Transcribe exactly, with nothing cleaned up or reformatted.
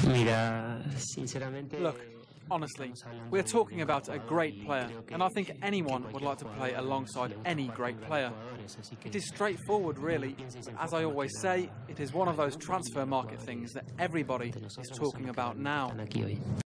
Look, honestly, we're talking about a great player, and I think anyone would like to play alongside any great player. It is straightforward, really. As I always say, it is one of those transfer market things that everybody is talking about now.